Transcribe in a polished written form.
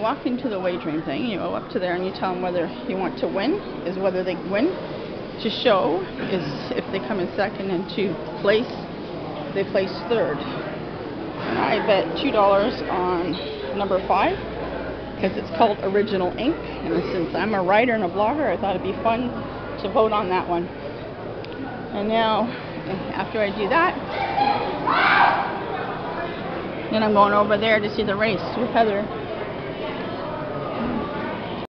walk into the wagering thing, you go up to there and you tell them whether you want to win, is whether they win. To show is if they come in second, and to place, they place third. And I bet $2 on number 5 because it's called Original Ink, and since I'm a writer and a blogger, I thought it'd be fun to vote on that one. And now, after I do that, then I'm going over there to see the race with Heather.